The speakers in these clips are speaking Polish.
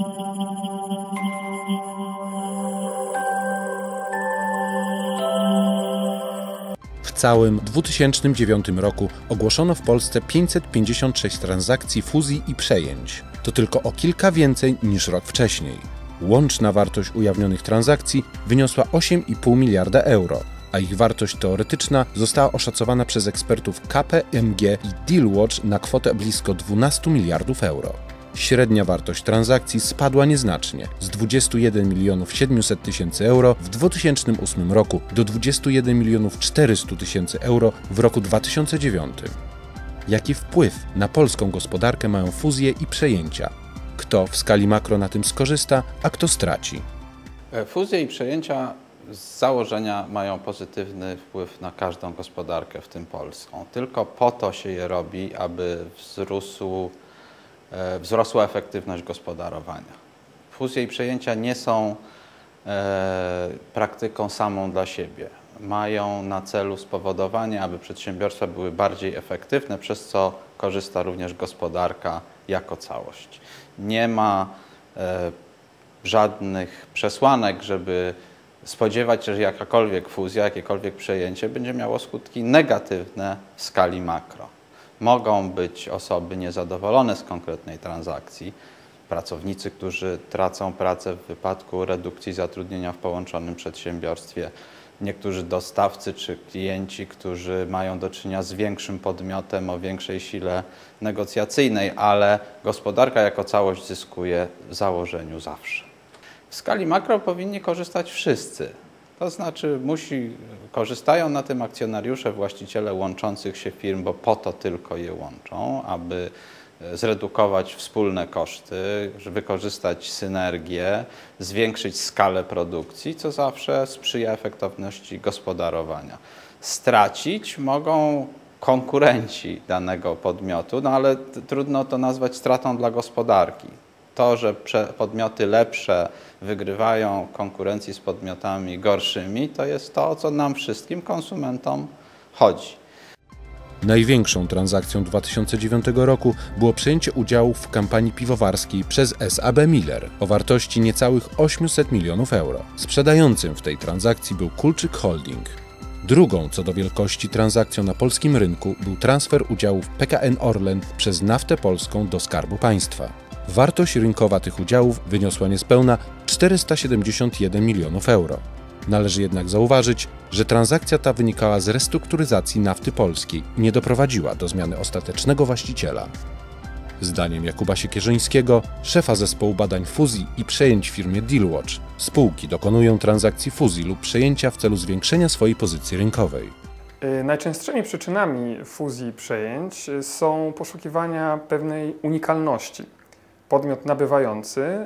W całym 2009 roku ogłoszono w Polsce 556 transakcji fuzji i przejęć. To tylko o kilka więcej niż rok wcześniej. Łączna wartość ujawnionych transakcji wyniosła 8,5 miliarda euro, a ich wartość teoretyczna została oszacowana przez ekspertów KPMG i Dealwatch na kwotę blisko 12 miliardów euro. Średnia wartość transakcji spadła nieznacznie z 21 700 000 euro w 2008 roku do 21 400 000 euro w roku 2009. Jaki wpływ na polską gospodarkę mają fuzje i przejęcia? Kto w skali makro na tym skorzysta, a kto straci? Fuzje i przejęcia z założenia mają pozytywny wpływ na każdą gospodarkę, w tym polską. Tylko po to się je robi, aby wzrosła efektywność gospodarowania. Fuzje i przejęcia nie są praktyką samą dla siebie. Mają na celu spowodowanie, aby przedsiębiorstwa były bardziej efektywne, przez co korzysta również gospodarka jako całość. Nie ma żadnych przesłanek, żeby spodziewać się, że jakakolwiek fuzja, jakiekolwiek przejęcie będzie miało skutki negatywne w skali makro. Mogą być osoby niezadowolone z konkretnej transakcji, pracownicy, którzy tracą pracę w wypadku redukcji zatrudnienia w połączonym przedsiębiorstwie, niektórzy dostawcy czy klienci, którzy mają do czynienia z większym podmiotem o większej sile negocjacyjnej, ale gospodarka jako całość zyskuje w założeniu zawsze. W skali makro powinni korzystać wszyscy. To znaczy korzystają na tym akcjonariusze, właściciele łączących się firm, bo po to tylko je łączą, aby zredukować wspólne koszty, wykorzystać synergię, zwiększyć skalę produkcji, co zawsze sprzyja efektywności gospodarowania. Stracić mogą konkurenci danego podmiotu, no ale trudno to nazwać stratą dla gospodarki. To, że podmioty lepsze wygrywają konkurencji z podmiotami gorszymi, to jest to, o co nam wszystkim, konsumentom, chodzi. Największą transakcją 2009 roku było przejęcie udziałów w kampanii piwowarskiej przez SAB Miller o wartości niecałych 800 milionów euro. Sprzedającym w tej transakcji był Kulczyk Holding. Drugą co do wielkości transakcją na polskim rynku był transfer udziałów PKN Orlen przez Naftę Polską do Skarbu Państwa. Wartość rynkowa tych udziałów wyniosła niespełna 471 milionów euro. Należy jednak zauważyć, że transakcja ta wynikała z restrukturyzacji Nafty Polskiej i nie doprowadziła do zmiany ostatecznego właściciela. Zdaniem Jakuba Siekierzyńskiego, szefa zespołu badań fuzji i przejęć w firmie Dealwatch, spółki dokonują transakcji fuzji lub przejęcia w celu zwiększenia swojej pozycji rynkowej. Najczęstszymi przyczynami fuzji i przejęć są poszukiwania pewnej unikalności. Podmiot nabywający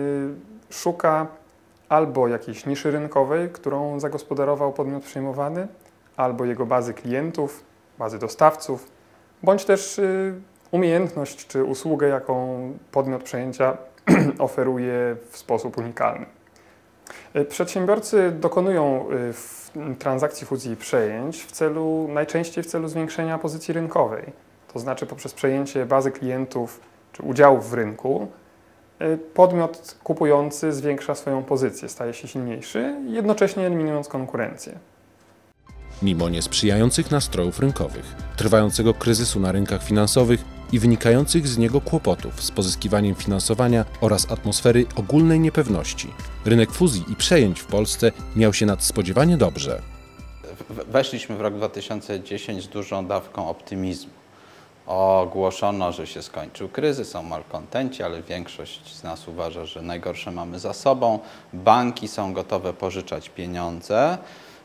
szuka albo jakiejś niszy rynkowej, którą zagospodarował podmiot przejmowany, albo jego bazy klientów, bazy dostawców, bądź też umiejętność czy usługę, jaką podmiot przejęcia oferuje w sposób unikalny. Przedsiębiorcy dokonują transakcji fuzji i przejęć najczęściej w celu zwiększenia pozycji rynkowej, to znaczy poprzez przejęcie bazy klientów czy udziałów w rynku. Podmiot kupujący zwiększa swoją pozycję, staje się silniejszy, jednocześnie eliminując konkurencję. Mimo niesprzyjających nastrojów rynkowych, trwającego kryzysu na rynkach finansowych i wynikających z niego kłopotów z pozyskiwaniem finansowania oraz atmosfery ogólnej niepewności, rynek fuzji i przejęć w Polsce miał się nadspodziewanie dobrze. Weszliśmy w rok 2010 z dużą dawką optymizmu. Ogłoszono, że się skończył kryzys, są malkontenci, ale większość z nas uważa, że najgorsze mamy za sobą. Banki są gotowe pożyczać pieniądze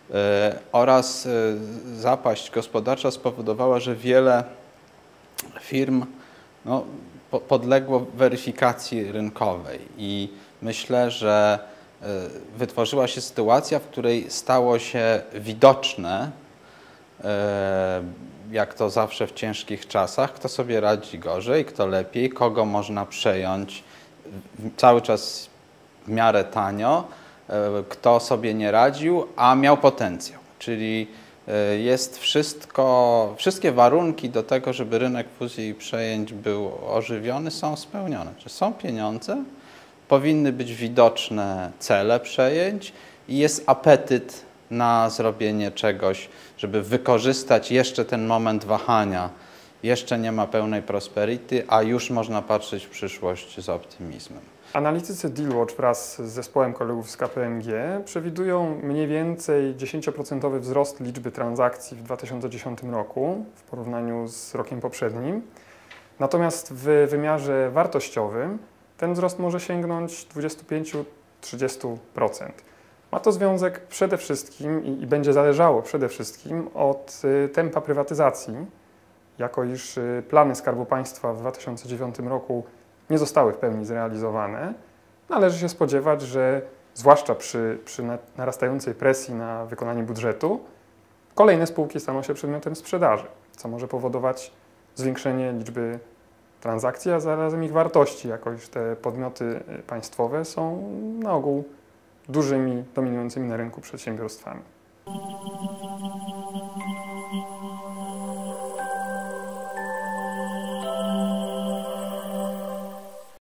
oraz zapaść gospodarcza spowodowała, że wiele firm podległo weryfikacji rynkowej i myślę, że wytworzyła się sytuacja, w której stało się widoczne, jak to zawsze w ciężkich czasach, kto sobie radzi gorzej, kto lepiej, kogo można przejąć cały czas w miarę tanio, kto sobie nie radził, a miał potencjał. Czyli jest wszystkie warunki do tego, żeby rynek fuzji i przejęć był ożywiony, są spełnione. Czy są pieniądze, powinny być widoczne cele przejęć i jest apetyt na zrobienie czegoś, żeby wykorzystać jeszcze ten moment wahania. Jeszcze nie ma pełnej prosperity, a już można patrzeć w przyszłość z optymizmem. Analitycy Dealwatch wraz z zespołem kolegów z KPMG przewidują mniej więcej 10% wzrost liczby transakcji w 2010 roku w porównaniu z rokiem poprzednim. Natomiast w wymiarze wartościowym ten wzrost może sięgnąć 25–30%. Ma to związek przede wszystkim i będzie zależało przede wszystkim od tempa prywatyzacji, jako iż plany Skarbu Państwa w 2009 roku nie zostały w pełni zrealizowane. Należy się spodziewać, że zwłaszcza przy narastającej presji na wykonanie budżetu, kolejne spółki staną się przedmiotem sprzedaży, co może powodować zwiększenie liczby transakcji, a zarazem ich wartości, jako iż te podmioty państwowe są na ogół dużymi, dominującymi na rynku przedsiębiorstwami.